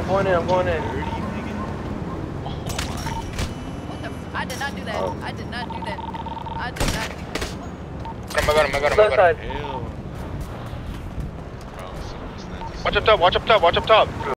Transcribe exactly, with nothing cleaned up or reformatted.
going in, I'm going in. What the f I did not do that. Oh. I did not do that. I did not do that. I got him, I got him, I got him, I got him. Watch up top, watch up top, watch up top.